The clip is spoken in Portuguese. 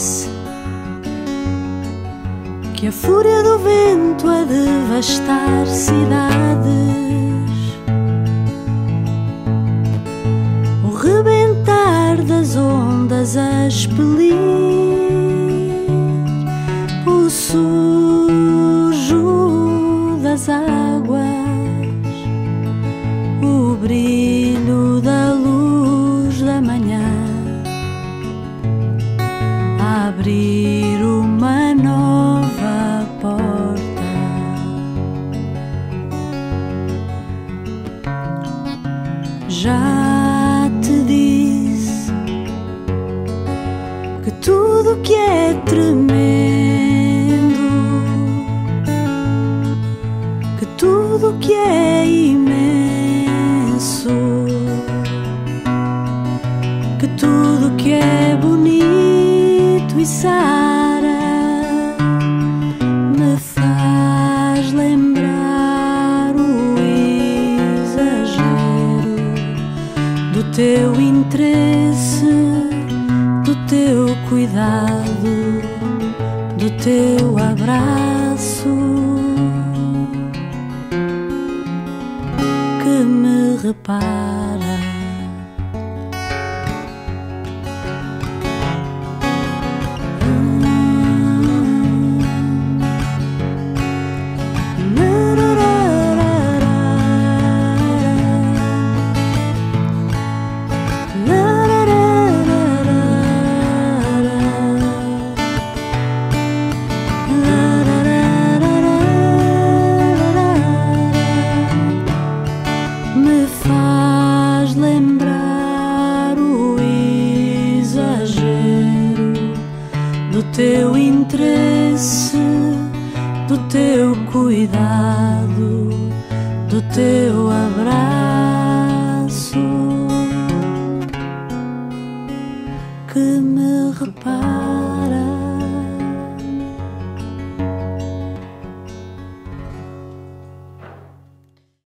disse que a fúria do vento a devastar cidades, o rebentar das ondas a expelir o sujo das águas, o brilho da luz da manhã, a abrir uma nova porta. Já te disse que tudo que é tremendo, que tudo que é imenso, que tudo que é bonito e sara me faz lembrar o exagero do teu interesse, do teu cuidado, do teu abraço que me repara. Me faz lembrar o exagero do teu interesse, do teu cuidado, do teu abraço que me repara.